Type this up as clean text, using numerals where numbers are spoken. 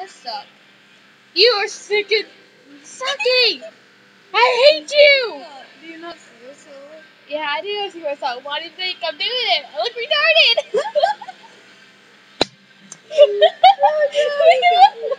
suck. You are sucking. I hate you. Do you not feel so? Yeah, I do not see myself. Why do you think I'm doing it? I look retarded.